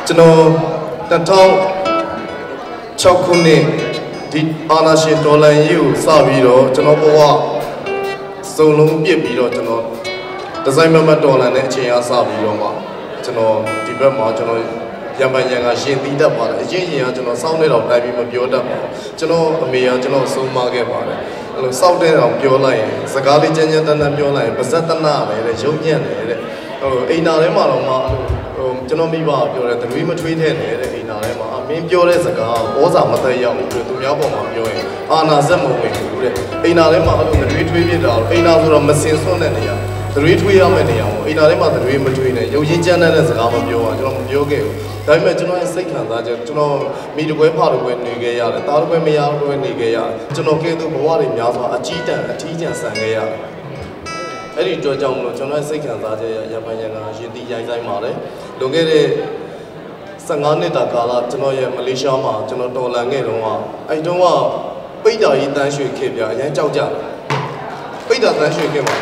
ကျွန်တော်2006ခုနှစ်ဒီအာနာရှင်ဒေါ်လာရေးကိုစပြီးတော့ကျွန်တော်ဘဝစုံလုံးပြစ်ပြီးတော့ကျွန်တော်ဒီဇိုင်းမမဒေါ်လာနဲ့အချိန်အားစပြီးတော့မှကျွန်တော်ဒီဘက်မှာကျွန်တော်ရံပန်ရံကရှင်သီးတတ်ပါတယ်အရင်ကကျွန်တော်စောင့်နေတော့တိုင်းပြီးမပြောတတ်ပါဘူးကျွန်တော်အမေကကျွန်တော်ဆုံးမခဲ့ပါတယ်အဲ့လိုစောင့်တဲ့အောင်ပြောလိုက်ရင်စကားလေးကြမ်းကြမ်းတမ်းတမ်းပြောလိုက်ရင်ပါဇက်တနာပဲတဲ့ရုံညံ့တယ်တဲ့အိမ်နာထဲမှာတော့မှကျွန်တော်မိဘပြောတယ်တရွေးမထွေးတဲ့နေတဲ့အိမ်နာထဲမှာမင်းပြောတဲ့စကားဩဇာမသက်ရောက်ဘူးသူများပေါ်မှာပြောရင်အာနာဇက်မဝင်ဘူးတဲ့အိမ်နာထဲမှာအဲ့လိုတရွေးထွေးပြတာအိမ်နာဆိုတော့မစင်စွန့်တဲ့နေရာတရွေးထွေးရမယ့်နေရာကိုအိမ်နာထဲမှာတရွေးမထွေးနဲ့ရုပ်ရင်းကြမ်းတဲ့စကားမပြောအောင်ကျွန်တော်မပြောခဲ့ဘူးဒါပေမဲ့ကျွန်တော်ရဲ့စိတ်ခံစားချက်ကျွန်တော်မိတပွဲဖာတပွဲနေခဲ့ရတယ်တားတပွဲမရတော့နေခဲ့ရတယ်ကျွန်တော်ကဲသူဘဝတွေများစွာအထီးကျန်ဆန်ခဲ့ရတယ်အဲ့ဒီတော့ကြောင့်မလို့ကျွန်တော်ရဲ့စိတ်ခံစားချက်ရပန်ရံကရင်တီရိုင်းဆိုင်ပါတယ်လွန်ခဲ့တဲ့15နှစ်တာကာလကျွန်တော်ရဲ့မလေးရှားမှာကျွန်တော်တော်လန်ခဲ့တော့အဲ့တုန်းကပိတ်တာကြီးတန်းရွှေခေပြအရင်ကြောက်ကြပိတ်တာတန်းရွှေခေမှာ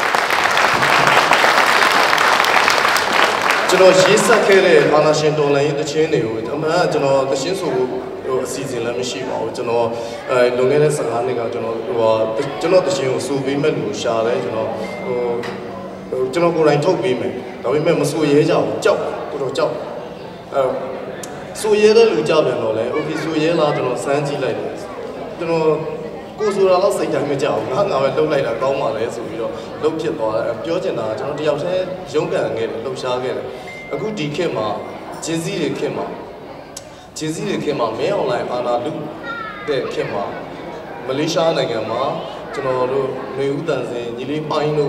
ကျွန်တော်ရေးဆက်ခဲ့တဲ့အာနာရှင်တော်လန်ရေးတခြင်းတွေကိုအမှန်ကကျွန်တော်တခြင်းဆိုလို့အစီအစဉ်လည်းမရှိပါဘူးကျွန်တော်လွန်ခဲ့တဲ့15နှစ်ကကျွန်တော်တခြင်းကိုစူပေးမဲ့လူရှာတယ်ကျွန်တော်ကိုယ်တိုင်ထုတ်ပေးမယ်ဒါပေမဲ့မစူရဲကြဘူးကြောက်ကိုတော့ကြောက်စူရဲတဲ့လူကြောက်ပြန်တော့လေโอเคစူရဲလားကျွန်တော်စမ်းကြည့်လိုက်တယ်ကျွန်တော်ကိုဆိုတာတော့စိတ်တိုင်းမကြောက်ဘူးငါပဲလှုပ်လိုက်တာကောင်းပါလေဆိုပြီးတော့လှုပ်ဖြစ်သွားတယ်ပြောချင်တာကျွန်တော်တယောက်တည်းရုန်းကန်ခဲ့တယ်လှုပ်ရှားခဲ့တယ်အခုဒီခေတ်မှာဂျင်းစည်းတွေခေတ်မှာမင်းအွန်လိုင်းအာနာလူတဲ့ခေတ်မှာမလေးရှားနိုင်ငံမှာကျွန်တော်တို့နေဦးတန်စင်ညီလေးပိုင်းတို့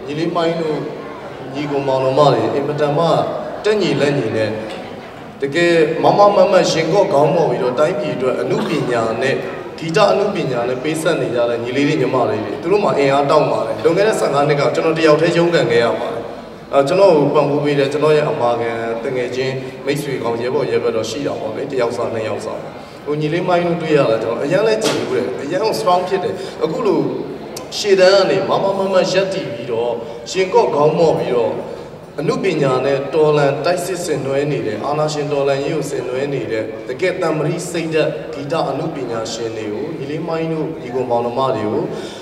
ညီကောင်မောင်တော်မတွေအင်မတန်မှတက်ညီလက်ညီနဲ့တကယ်မမရှင်ကော့ခေါင်းပေါ်ပြီးတော့တိုင်းပြည်အတွက်အမှုပညာနဲ့ဂီတအမှုပညာနဲ့ပေးဆက်နေကြတဲ့ညီလေးတွေညီမလေးတွေသူတို့မှအင်အားတောက်ပါတယ်လွန်ခဲ့တဲ့15နှစ်ကကျွန်တော်တယောက်တည်းရုန်းကန်ခဲ့ရပါတယ်ကျွန်တော်ပံ့ပိုးပေးတယ်ကျွန်တော်ရဲ့အမာခံတငယ်ချင်းမိတ်ဆွေကောင်ရဲဘော်ရဲဘက်တော့ရှိတာပေါ့လေတယောက်စားနှစ်ယောက်စားဟိုညီလေးမိုင်းတို့တွေ့ရတာကျွန်တော်အရင်လဲကြည့်ဘူးတဲ့အရင် strong ဖြစ်တယ်အခုလိုရှေ့တန်းကနေမရက်တည်ပြီးတော့ရှင်ကော့ခေါင်းမော့ပြီးတော့အမှုပညာနဲ့တော်လန်တိုက်စစ်ဆင်နွှဲနေတဲ့အာနာရှင်တော်လန်ရေးကိုဆင်နွှဲနေတဲ့တကယ်တံမရီစိတ်ဓာတ်ဂီတအမှုပညာရှင်တွေကိုညီလေးမိုင်းတို့ဒီကောင်မောင်နှမတွေကို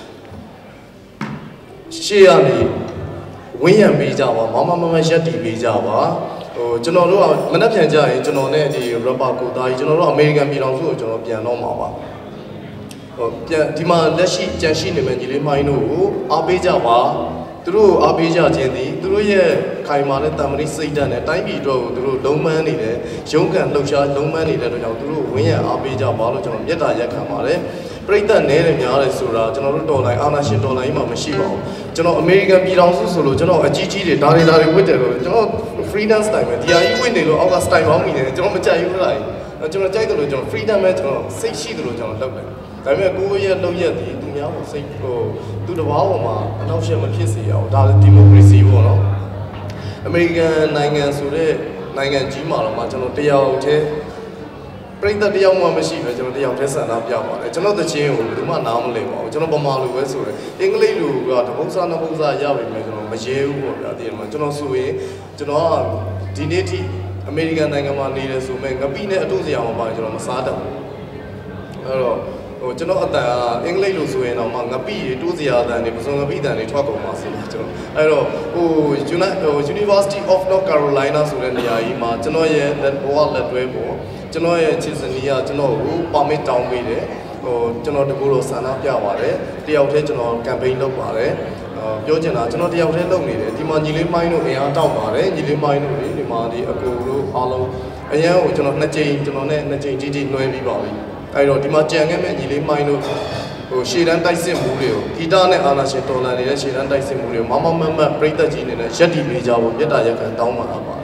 ရှေ့ကနေဝင်းရံပေးကြပါမရက်တည်ပေးကြပါကျွန်တော်တို့ကမနှက်ပြန်ကြရင်ကျွန်တော်နဲ့ဒီ rapper ကိုသားကြီးကျွန်တော်တို့အမေရိကန်ပြည်ထောင်စုကိုကျွန်တော်ပြန်တော့မှာပါပြန်ဒီမှာလက်ရှိကြံရှိနေမယ့်ညီလေးမိုင်းတို့ကိုအားပေးကြပါသူတို့အားပေးကြခြင်းသည်သူတို့ရဲ့ခိုင်မာတဲ့တံမဏိစိတ်ဓာတ်နဲ့တိုင်းပြည်အတွက်ကိုသူတို့လုံးမန်းနေတယ်ရုန်းကန်လှုပ်ရှားလုံးမန်းနေတဲ့အတွက်ကြောင့်သူတို့ဝင်းရံအားပေးကြပါလို့ကျွန်တော်မြတ်တာရက်ခံပါတယ်ပြိတ္တနဲတယ်များတယ်ဆိုတာကျွန်တော်တို့တော်လိုင်းအာနာရှင်တော်လိုင်းမှာမရှိပါဘူးကျွန်တော်အမေရိကန်ပြည်ထောင်စုဆိုလို့ကျွန်တော်အကြီးကြီးတွေဒါတွေဝတ်တယ်လို့ကျွန်တော် freedom style ပဲဒီဟာကြီးဝတ်နေလို့အောက်က style ပေါင်းမိနေတယ်ကျွန်တော်မကြိုက်ဘူးလားကျွန်တော်ကြိုက်တယ်လို့ကျွန်တော် freedom ပဲကျွန်တော်စိတ်ရှိတယ်လို့ကျွန်တော်လုပ်တယ်ဒါပေမဲ့ကိုယ့်ရဲ့လုပ်ရက်ဒီသူများကိုစိတ်သူတစ်ပါးပေါ်မှာအနောက်ရှက်မဖြစ်စေရအောင်ဒါဒီမိုကရေစီပေါ့နော်အမေရိကန်နိုင်ငံဆိုတဲ့နိုင်ငံကြီးမှာတော့မှကျွန်တော်တယောက်တည်းပြိတ္တတယောက်မှမရှိပဲကျွန်တော်တယောက်တည်းဆန္ဒပြပါတယ်ကျွန်တော်တချင်းကိုဘယ်သူမှနားမလည်ပါဘူးကျွန်တော်ဗမာလူပဲဆိုတယ်အင်္ဂလိပ်လူကတပု္ပ္ပစာနှစ်ပု္ပ္ပစာရပြီမယ်ကျွန်တော်မရဲဘူးပေါ့ဗျာဒီမှာကျွန်တော်ဆိုရင်ကျွန်တော်ကဒီနေ့ထိအမေရိကန်နိုင်ငံမှာနေတယ်ဆိုမဲ့ငပိနဲ့အတုစရာမပါကျွန်တော်မစားတတ်ဘူးအဲ့တော့ကျွန်တော်အတန်ကအင်္ဂလိပ်လိုဆိုရင်တော့ငပိတွေတိုးစရာအတန်တွေပစုံငပိတန်တွေထွက်ကုန်ပါဆိုတော့ကျွန်တော်အဲ့တော့University of North Carolina ဆိုတဲ့နေရာကြီးမှာကျွန်တော်ရဲ့လက်တွဲပေါ့ကျွန်တော်ရဲ့ချစ်စနီးကကျွန်တော်ကို permit တောင်းပေးတယ်ကျွန်တော်တကူလို့ဆန္ဒပြပါတယ်တယောက်တည်းကျွန်တော် campaign လုပ်ပါတယ်ပြောချင်တာကျွန်တော်တယောက်တည်းလုပ်နေတယ်ဒီမှာညီလေးမိုင်းတို့အင်အားတောက်ပါတယ်ညီလေးမိုင်းတို့ဒီမှာဒီအကူတို့အားလုံးအရင်ကကျွန်တော်2ချိန်ကျွန်တော်နဲ့2ချိန်တီနှွဲပြီးပါပြီအဲ့တော့ဒီမှာကြံခဲ့မဲ့ညီလေးမိုင်းတို့ရှေ့တန်းတိုက်စစ်မှုတွေကိုဂီတနဲ့အာနာရှင်တော်လန်နေတဲ့ရှေ့တန်းတိုက်စစ်မှုတွေကိုမပြိတ္တကြီးနေတဲ့ရက်တီပေးကြဖို့မြတ်တာရက်ခံတောင်းပါပါတယ်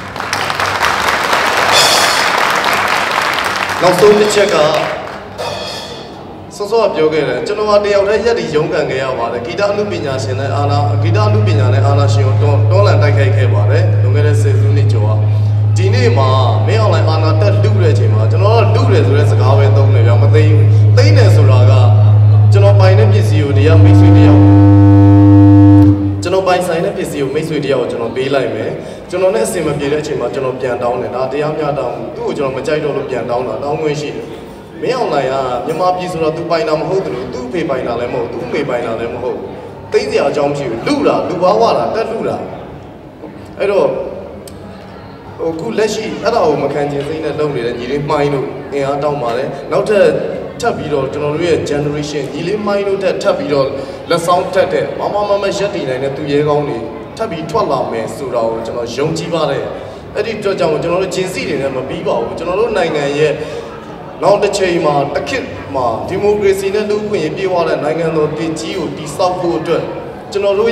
နောက်ဆုံးတစ်ချက်ကစောစောပြောခဲ့တယ်ကျွန်တော်ကတယောက်တည်းရက်တီရုန်းကန်ခဲ့ရပါတယ်ဂီတအမှုပညာရှင်နဲ့အာနာရှင်ကိုတွန်းလှန်တိုက်ခိုက်ခဲ့ပါတယ်လွန်ခဲ့တဲ့10စုနှစ်ကျော်ဒီနေ့မှာမင်းအွန်လိုင်းအာနာတက်လူတဲ့အချိန်မှာကျွန်တော်ကလူတယ်ဆိုတဲ့စကားပဲသုံးတယ်ဗျာမသိဘူးသိနေဆိုတာကကျွန်တော်ပိုင်တဲ့ပစ္စည်းကိုတရားမိတ်ဆွေတယောက်ကျွန်တော်ပိုင်ပိုင်ဆိုင်တဲ့ပစ္စည်းကိုမိတ်ဆွေတယောက်ကျွန်တော်ပေးလိုက်မယ်ကျွန်တော်နဲ့အစင်မပြေတဲ့အချိန်မှာကျွန်တော်ပြန်တောင်းတယ်ဒါတရားမျှတောင်းသူ့ကိုကျွန်တော်မကြိုက်တော့လို့ပြန်တောင်းတာတောင်းခွင့်ရှိတယ်မင်းအောင်နိုင်ကမြန်မာပြည်ဆိုတော့သူပိုင်တာမဟုတ်ဘူးသူ့ဖေပိုင်တာလည်းမဟုတ်သူ့မေပိုင်တာလည်းမဟုတ်သိစရာအကြောင်းမရှိဘူးလူတာလူဘာဝတာတက်လူတာအဲ့တော့ခုလက်ရှိအဲ့ဒါကိုမခံချင်စိတ်နဲ့လုပ်နေတဲ့ညီလေးမိုင်းတို့အင်အားတောင်းပါတယ်နောက်ထပ်ထပ်ပြီးတော့ကျွန်တော်တို့ရဲ့ generation ညီလေးမိုင်းတို့ထပ်ပြီးတော့လက်ဆောင်ထက်တဲ့မမရက်တည်နိုင်တဲ့သူရဲကောင်းတွေထပ်ပြီးထွက်လာမယ်ဆိုတော့ကျွန်တော်ယုံကြည်ပါတယ်အဲ့ဒီအတွက်ကြောင့်ကျွန်တော်တို့ဂျင်းစီတွေနဲ့မပြီးပါဘူးကျွန်တော်တို့နိုင်ငံရဲ့နောက်တစ်ချိန်မှာတစ်ခေတ်မှာဒီမိုကရေစီနဲ့လူ့အခွင့်အရေးပြေဝတဲ့နိုင်ငံတော်တည်ကြီးကိုတည်ဆောက်ဖို့အတွက်ကျွန်တော်တို့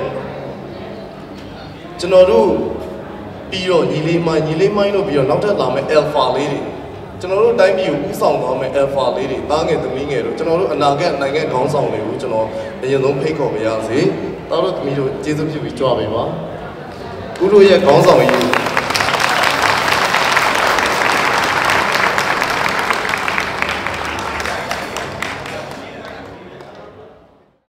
ပြီးတော့ညီလေးမိုင်းတို့ပြီးတော့နောက်ထပ်လာမယ့် alpha လေးတွေကျွန်တော်တို့တိုင်းပြည်ကိုဥဆောင်သွားမယ့် alpha လေးတွေသားငယ်သမီးငယ်တို့ကျွန်တော်တို့အနာဂတ်နိုင်ငံခေါင်းဆောင်တွေကိုကျွန်တော်အရင်ဆုံးဖိတ်ခေါ်ပါရစေ။သားတို့သမီးတို့ကျေးဇူးပြုပြီးကြွားပေးပါ။ခုတို့ရဲ့ခေါင်းဆောင်ကြီး